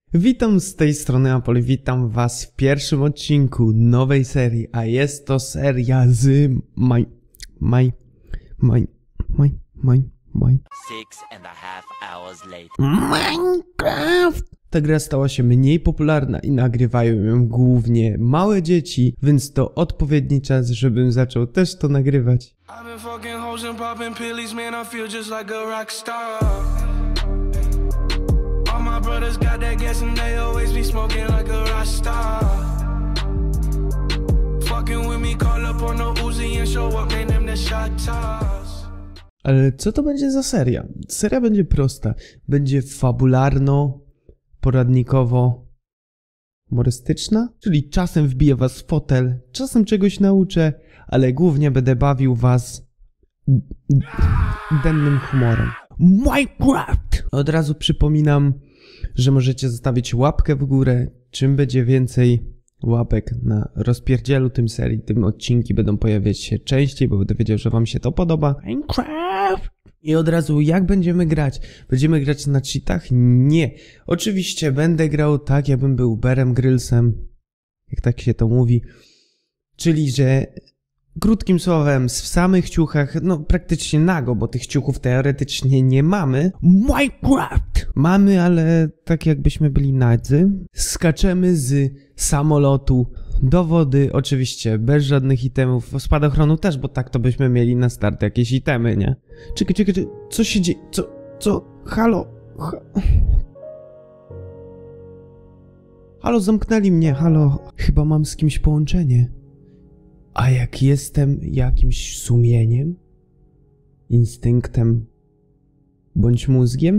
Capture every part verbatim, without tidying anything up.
Witam z tej strony Apol, witam was w pierwszym odcinku nowej serii, a jest to seria z Maj... Maj... Maj... Maj... Maj... Maj... Six and a half hours later. Minecraft! Ta gra stała się mniej popularna i nagrywają ją głównie małe dzieci, więc to odpowiedni czas, żebym zaczął też to nagrywać. Brothers got that gas and they always be smoking like a rasta. Fucking with me, call up on the Uzi and show up, name them the shot toss. Ale co to będzie za seria? Seria będzie prosta. Będzie fabularno, poradnikowo, humorystyczna, czyli czasem wbiję was w fotel, czasem czegoś nauczę, ale głównie będę bawił was dennym humorem. Minecraft! Od razu przypominam, że możecie zostawić łapkę w górę. Czym będzie więcej łapek na rozpierdzielu tym serii, tym odcinki będą pojawiać się częściej, bo będę wiedział, że wam się to podoba. Minecraft! I od razu, jak będziemy grać? Będziemy grać na cheatach? Nie. Oczywiście będę grał tak, jakbym był Bearem Grylsem, jak tak się to mówi. Czyli, że krótkim słowem, w samych ciuchach, no praktycznie nago, bo tych ciuchów teoretycznie nie mamy. Minecraft! Mamy, ale tak jakbyśmy byli nadzy. Skaczemy z samolotu do wody, oczywiście bez żadnych itemów, spadochronu też, bo tak to byśmy mieli na start jakieś itemy, nie? Czekaj, czekaj, czekaj, co się dzieje? Co? Co? Halo? Ha... Halo, zamknęli mnie, halo. Chyba mam z kimś połączenie. A jak jestem jakimś sumieniem, instynktem bądź mózgiem?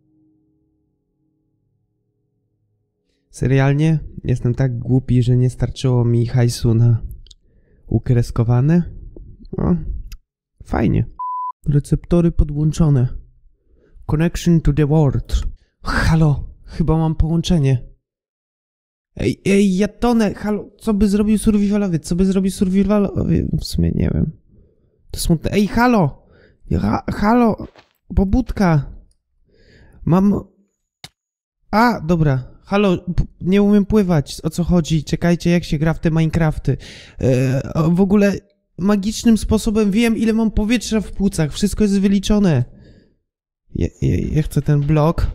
Serialnie jestem tak głupi, że nie starczyło mi hajsu na ukreskowane. O, fajnie. Receptory podłączone. Connection to the world. Halo, chyba mam połączenie. Ej, ej, ja tonę, halo, co by zrobił survivalowiec, co by zrobił survivalowiec, w sumie nie wiem. To smutne, ej, halo, ha, halo, pobudka, mam, a, dobra, halo, nie umiem pływać, o co chodzi, czekajcie, jak się gra w te Minecrafty, e, w ogóle magicznym sposobem wiem, ile mam powietrza w płucach, wszystko jest wyliczone. Ja, ja, ja chcę ten blok.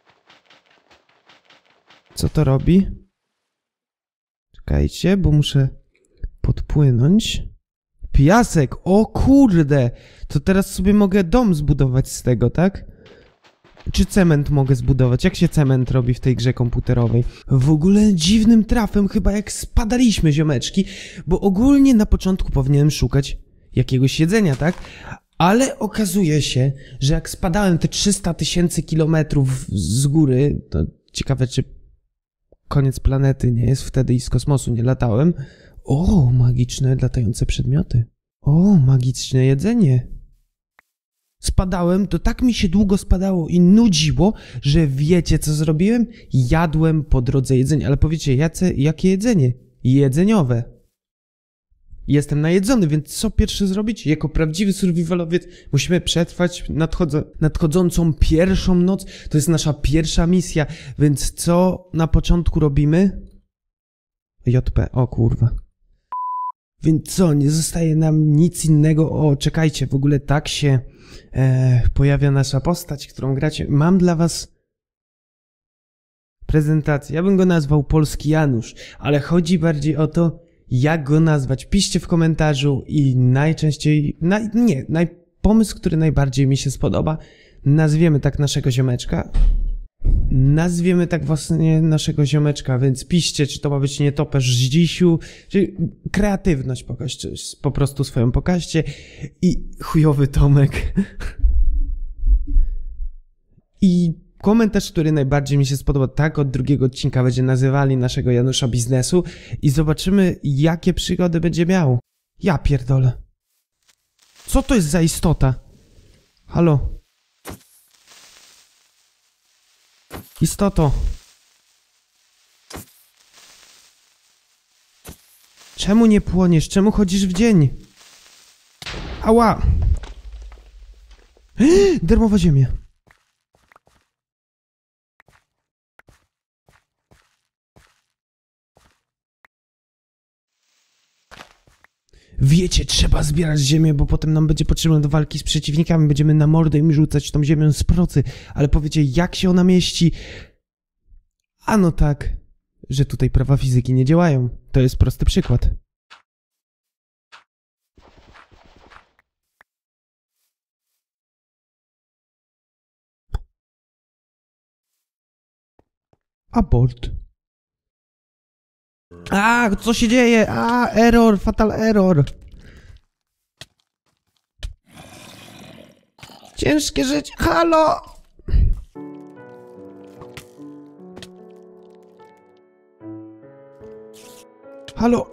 Co to robi? Czekajcie, bo muszę podpłynąć. Piasek! O kurde! To teraz sobie mogę dom zbudować z tego, tak? Czy cement mogę zbudować? Jak się cement robi w tej grze komputerowej? W ogóle dziwnym trafem chyba jak spadaliśmy, ziomeczki, bo ogólnie na początku powinienem szukać jakiegoś jedzenia, tak? Ale okazuje się, że jak spadałem te trzysta tysięcy kilometrów z góry, to ciekawe, czy koniec planety nie jest wtedy i z kosmosu nie latałem. O, magiczne latające przedmioty. O, magiczne jedzenie. Spadałem, to tak mi się długo spadało i nudziło, że wiecie co zrobiłem? Jadłem po drodze jedzenie. Ale powiecie, jace, jakie jedzenie? Jedzeniowe. Jestem najedzony, więc co pierwsze zrobić? Jako prawdziwy survivalowiec musimy przetrwać nadchodzo nadchodzącą pierwszą noc. To jest nasza pierwsza misja, więc co na początku robimy? J P, o kurwa. Więc co, nie zostaje nam nic innego. O, czekajcie, w ogóle tak się e, pojawia nasza postać, którą gracie. Mam dla was prezentację. Ja bym go nazwał Polski Janusz, ale chodzi bardziej o to, jak go nazwać? Piszcie w komentarzu i najczęściej, naj, nie, naj, pomysł, który najbardziej mi się spodoba, nazwiemy tak naszego ziomeczka. Nazwiemy tak właśnie naszego ziomeczka, więc piszcie, czy to ma być nietoperz z dzisiu, czy kreatywność pokażcie, po prostu swoją pokażcie. I chujowy Tomek. I komentarz, który najbardziej mi się spodoba, tak od drugiego odcinka będzie nazywali naszego Janusza biznesu i zobaczymy, jakie przygody będzie miał. Ja pierdolę. Co to jest za istota? Halo? Istoto. Czemu nie płoniesz? Czemu chodzisz w dzień? Ała! Darmowa ziemia. Wiecie, trzeba zbierać ziemię, bo potem nam będzie potrzebne do walki z przeciwnikami. Będziemy na mordę im rzucać tą ziemią z procy. Ale powiecie, jak się ona mieści? Ano tak, że tutaj prawa fizyki nie działają. To jest prosty przykład. Abort. A, co się dzieje? A, error, fatal error. Ciężkie życie. Halo! Halo!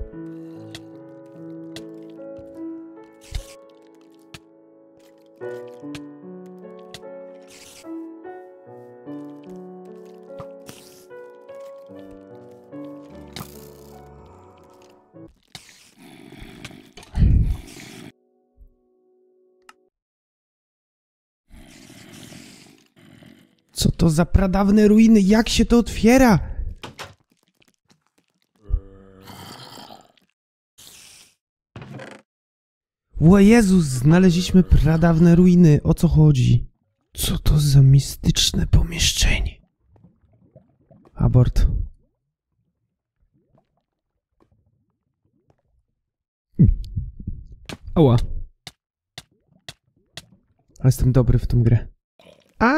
Co to za pradawne ruiny? Jak się to otwiera? O Jezus, znaleźliśmy pradawne ruiny. O co chodzi? Co to za mistyczne pomieszczenie? Abort. Ała. Ale jestem dobry w tą grę. A!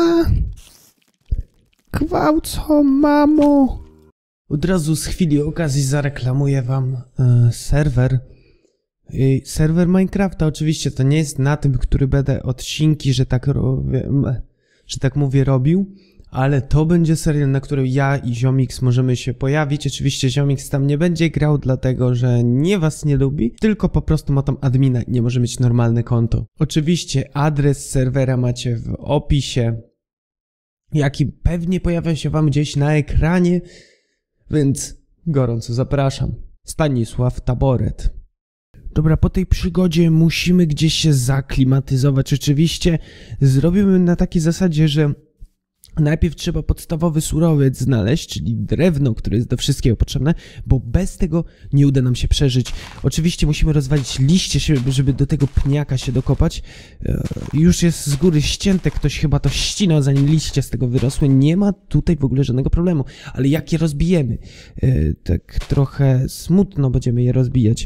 Gwałco, mamo! Od razu z chwili okazji zareklamuję wam e, serwer. I serwer Minecrafta oczywiście to nie jest na tym, który będę odcinki, że tak, robię, że tak mówię, robił, ale to będzie serial, na którym ja i Ziomix możemy się pojawić. Oczywiście Ziomix tam nie będzie grał, dlatego że nie was nie lubi, tylko po prostu ma tam admina i nie może mieć normalne konto. Oczywiście adres serwera macie w opisie, jaki pewnie pojawia się wam gdzieś na ekranie, więc gorąco zapraszam. Stanisław Taboret. Dobra, po tej przygodzie musimy gdzieś się zaklimatyzować. Oczywiście zrobimy na takiej zasadzie, że najpierw trzeba podstawowy surowiec znaleźć, czyli drewno, które jest do wszystkiego potrzebne, bo bez tego nie uda nam się przeżyć. Oczywiście musimy rozwalić liście, żeby do tego pniaka się dokopać. Już jest z góry ścięte, ktoś chyba to ścinał, zanim liście z tego wyrosły. Nie ma tutaj w ogóle żadnego problemu. Ale jak je rozbijemy? Tak trochę smutno będziemy je rozbijać.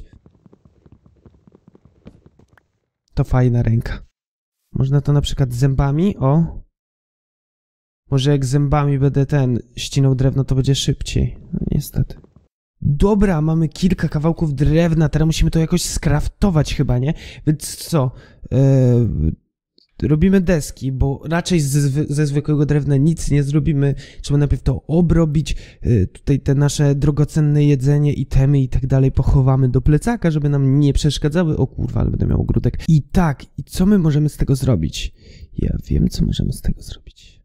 To fajna ręka. Można to na przykład zębami, o. Może jak zębami będę ten ścinał drewno, to będzie szybciej. No niestety. Dobra, mamy kilka kawałków drewna, teraz musimy to jakoś skraftować chyba, nie? Więc co? Eee, robimy deski, bo raczej ze, ze zwykłego drewna nic nie zrobimy. Trzeba najpierw to obrobić. Eee, tutaj te nasze drogocenne jedzenie, itemy i tak dalej pochowamy do plecaka, żeby nam nie przeszkadzały. O kurwa, ale będę miał ogródek. I tak, i co my możemy z tego zrobić? Ja wiem, co możemy z tego zrobić.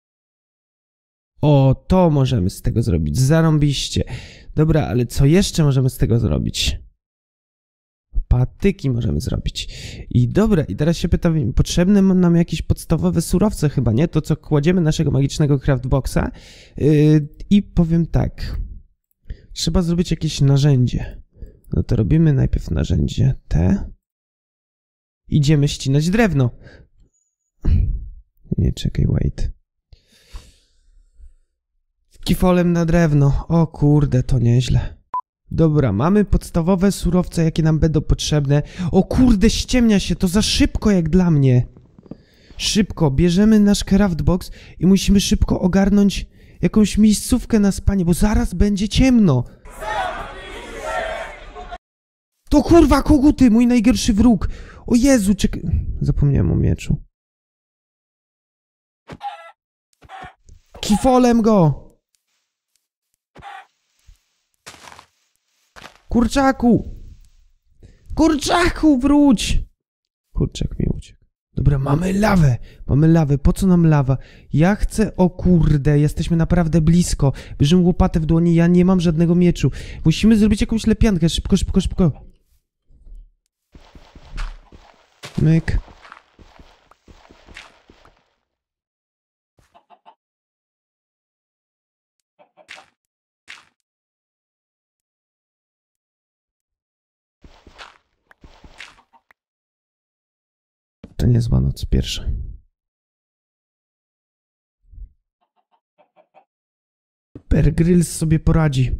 O, to możemy z tego zrobić. Zarąbiście. Dobra, ale co jeszcze możemy z tego zrobić? Patyki możemy zrobić. I dobra, i teraz się pytam, potrzebne nam jakieś podstawowe surowce chyba, nie? To, co kładziemy naszego magicznego craftboxa. Yy, I powiem tak. Trzeba zrobić jakieś narzędzie. No to robimy najpierw narzędzie te. Idziemy ścinać drewno. Nie, czekaj, wait. Kifolem na drewno. O kurde, to nieźle. Dobra, mamy podstawowe surowce, jakie nam będą potrzebne. O kurde, ściemnia się, to za szybko jak dla mnie. Szybko, bierzemy nasz craftbox i musimy szybko ogarnąć jakąś miejscówkę na spanie, bo zaraz będzie ciemno. To kurwa, koguty, mój najgorszy wróg. O Jezu, czekaj. Zapomniałem o mieczu. Kifolem go. Kurczaku! Kurczaku, wróć! Kurczak mi uciekł. Dobra, mamy lawę! Mamy lawę. Po co nam lawa? Ja chcę... O kurde, jesteśmy naprawdę blisko. Bierzemy łopatę w dłoni, ja nie mam żadnego mieczu. Musimy zrobić jakąś lepiankę. Szybko, szybko, szybko. Myk. To niezła noc pierwsza. Bear Grylls sobie poradzi.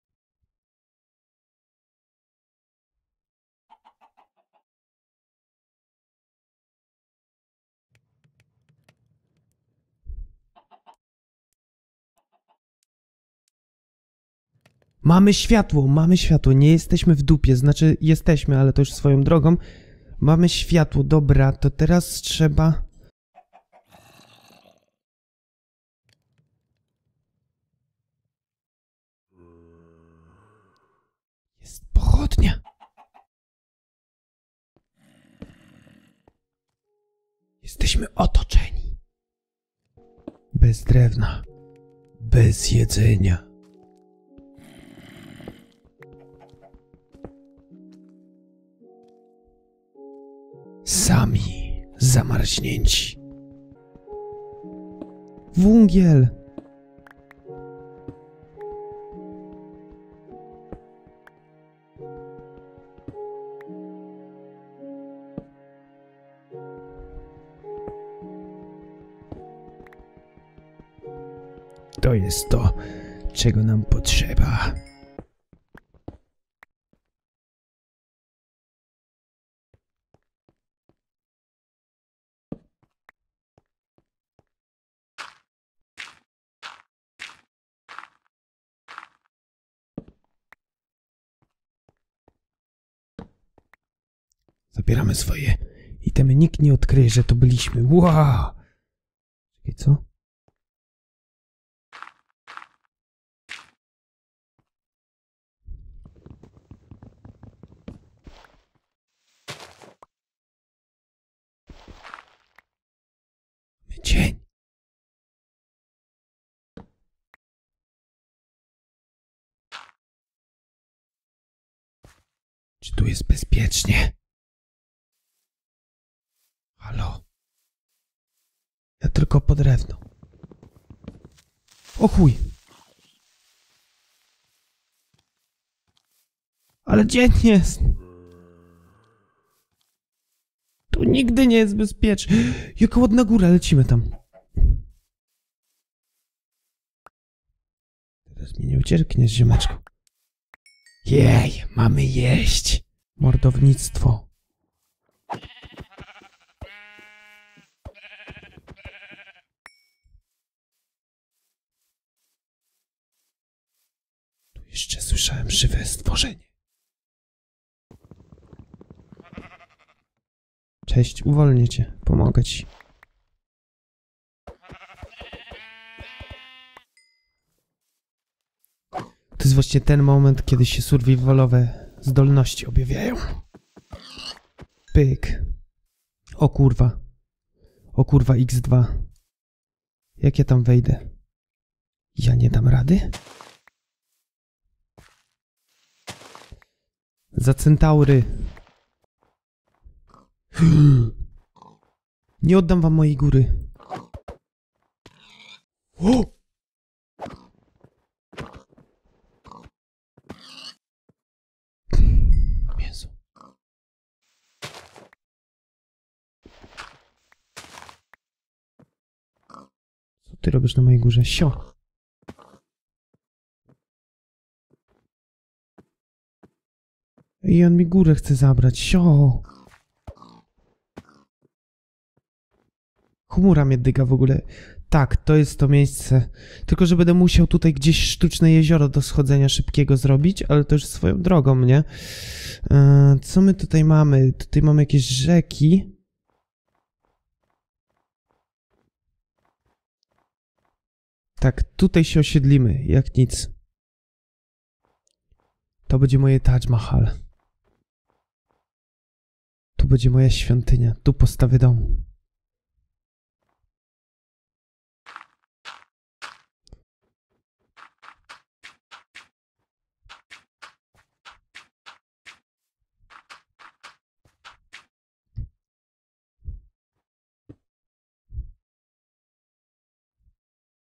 Mamy światło, mamy światło, nie jesteśmy w dupie, znaczy jesteśmy, ale to już swoją drogą. Mamy światło, dobra, to teraz trzeba... Jest pochodnia. Jesteśmy otoczeni. Bez drewna, bez jedzenia. Sami zamarznięci. Węgiel. To jest to, czego nam potrzeba. Zabieramy swoje itemy. Nikt nie odkryje, że to byliśmy. Wow! Czekaj, co? Dzień. Czy tu jest bezpiecznie? Halo? Ja tylko po drewno. O chuj! Ale dzień jest! Tu nigdy nie jest bezpiecznie. Jaka ładna góra, lecimy tam. Teraz mnie nie ucierkniesz, ziomeczko. Jej, mamy jeść. Mordownictwo. Tu jeszcze słyszałem żywe stworzenie. Cześć, uwolnię cię. Pomogę ci. To jest właśnie ten moment, kiedy się survivalowe zdolności objawiają. Pyk. O kurwa. O kurwa iks dwa. Jak ja tam wejdę? Ja nie dam rady? Za centaury. Nie oddam wam mojej góry. O! Mięso. Co ty robisz na mojej górze? Sio. I on mi górę chce zabrać. Sio. Chmura mnie dyga w ogóle. Tak, to jest to miejsce. Tylko, że będę musiał tutaj gdzieś sztuczne jezioro do schodzenia szybkiego zrobić, ale to już swoją drogą, nie? Eee, co my tutaj mamy? Tutaj mamy jakieś rzeki. Tak, tutaj się osiedlimy, jak nic. To będzie moje Taj Mahal. Tu będzie moja świątynia. Tu postawię dom.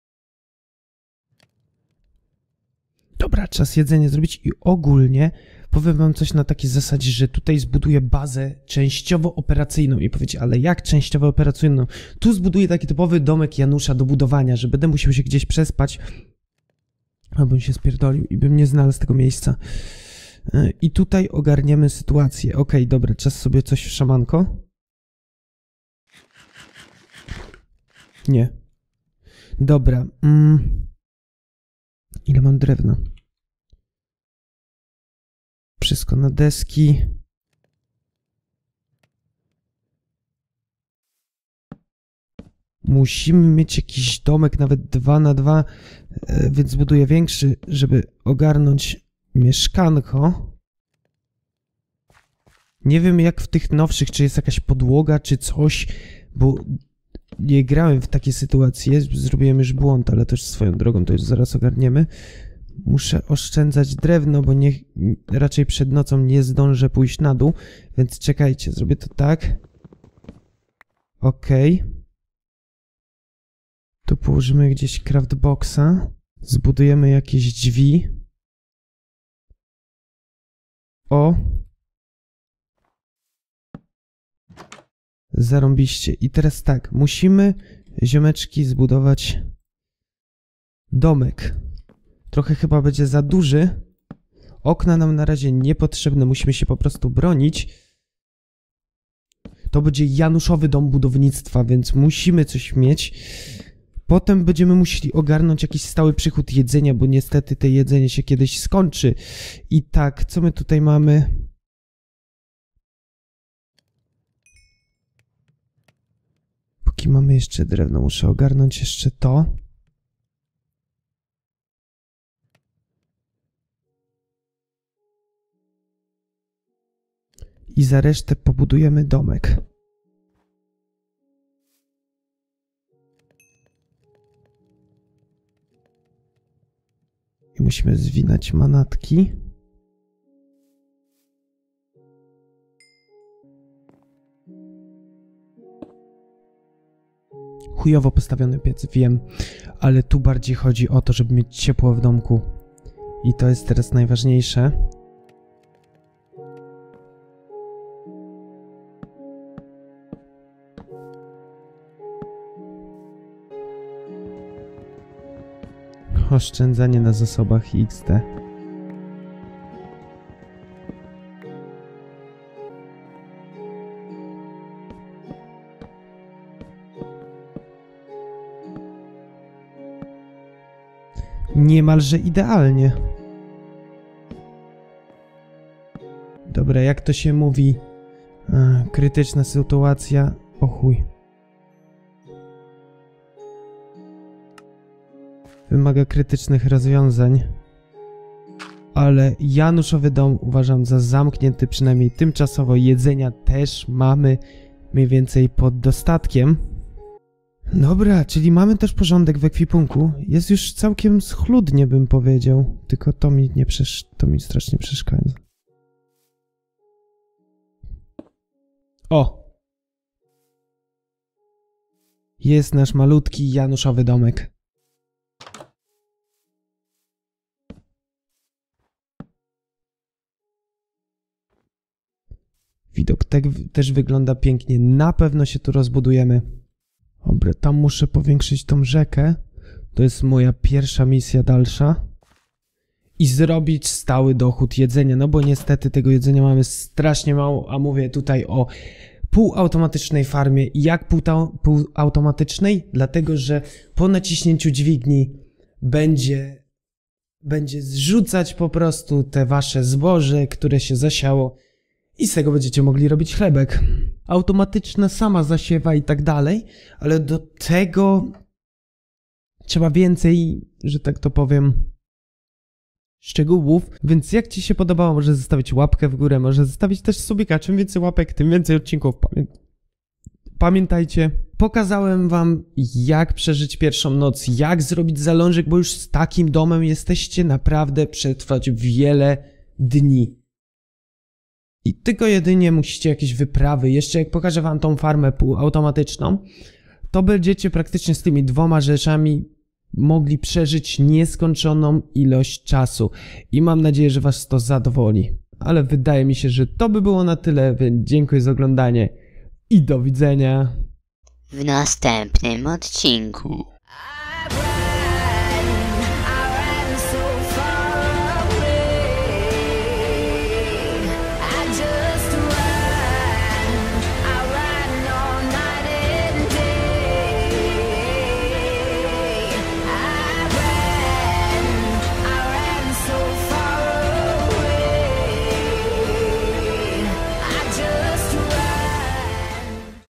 Dobra, czas jedzenie zrobić i ogólnie powiem wam coś na takiej zasadzie, że tutaj zbuduję bazę częściowo operacyjną i powiecie, ale jak częściowo operacyjną? Tu zbuduję taki typowy domek Janusza do budowania, że będę musiał się gdzieś przespać, abym się spierdolił i bym nie znalazł tego miejsca. I tutaj ogarniemy sytuację. Okej, okay, dobra, czas sobie coś w szamanko. Nie. Dobra. Mm. Ile mam drewna? Wszystko na deski. Musimy mieć jakiś domek, nawet dwa na dwa, więc buduję większy, żeby ogarnąć mieszkanko. Nie wiem jak w tych nowszych, czy jest jakaś podłoga, czy coś, bo nie grałem w takie sytuacje, zrobiłem już błąd, ale też swoją drogą, to już zaraz ogarniemy. Muszę oszczędzać drewno, bo nie, raczej przed nocą nie zdążę pójść na dół, więc czekajcie, zrobię to tak. Okej. Okay. Tu położymy gdzieś craftboxa, zbudujemy jakieś drzwi. O! Zarąbiście. I teraz tak, musimy, ziomeczki, zbudować domek. Trochę chyba będzie za duży. Okna nam na razie niepotrzebne, musimy się po prostu bronić. To będzie Januszowy dom budownictwa, więc musimy coś mieć. Potem będziemy musieli ogarnąć jakiś stały przychód jedzenia, bo niestety to jedzenie się kiedyś skończy. I tak, co my tutaj mamy? Póki mamy jeszcze drewno, muszę ogarnąć jeszcze to. I za resztę pobudujemy domek. I musimy zwinąć manatki. Chujowo postawiony piec, wiem, ale tu bardziej chodzi o to, żeby mieć ciepło w domku. I to jest teraz najważniejsze. Oszczędzanie na zasobach X D. Niemalże idealnie. Dobra, jak to się mówi? A, krytyczna sytuacja. O chuj. Wymaga krytycznych rozwiązań. Ale Januszowy dom uważam za zamknięty, przynajmniej tymczasowo. Jedzenia też mamy mniej więcej pod dostatkiem. Dobra, czyli mamy też porządek w ekwipunku. Jest już całkiem schludnie, bym powiedział. Tylko to mi nie przesz... to mi strasznie przeszkadza. O! Jest nasz malutki Januszowy domek. Widok te też wygląda pięknie. Na pewno się tu rozbudujemy. Dobra, tam muszę powiększyć tą rzekę. To jest moja pierwsza misja dalsza. I zrobić stały dochód jedzenia. No bo niestety tego jedzenia mamy strasznie mało. A mówię tutaj o półautomatycznej farmie. Jak półautomatycznej? Dlatego, że po naciśnięciu dźwigni będzie, będzie zrzucać po prostu te wasze zboże, które się zasiało. I z tego będziecie mogli robić chlebek. Automatyczna sama zasiewa i tak dalej, ale do tego trzeba więcej, że tak to powiem, szczegółów. Więc jak ci się podobało, może zostawić łapkę w górę, może zostawić też subika. Czym więcej łapek, tym więcej odcinków. Pamię Pamiętajcie, pokazałem wam, jak przeżyć pierwszą noc, jak zrobić zalążek, bo już z takim domem jesteście naprawdę przetrwać wiele dni. I tylko jedynie musicie jakieś wyprawy. Jeszcze jak pokażę wam tą farmę półautomatyczną, to będziecie praktycznie z tymi dwoma rzeczami mogli przeżyć nieskończoną ilość czasu. I mam nadzieję, że was to zadowoli. Ale wydaje mi się, że to by było na tyle, więc dziękuję za oglądanie i do widzenia. W następnym odcinku.